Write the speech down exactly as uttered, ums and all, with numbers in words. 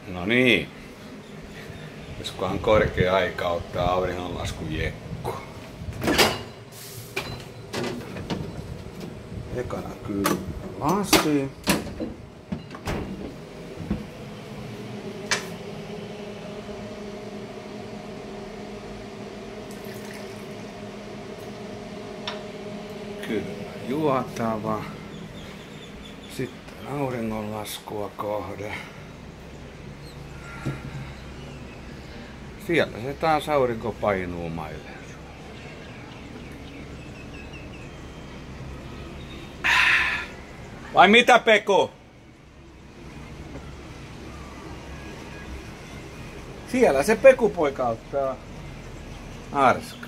No niin. Olisikohan korkea aika ottaa auringonlaskun jekku. Ekana kyllä lasi. Kyllä juotava. Sitten auringonlaskua kohde. Siellä se taas aurinko painuu maille. Vai mitä, Peku? Siellä se Peku poika ottaa arska.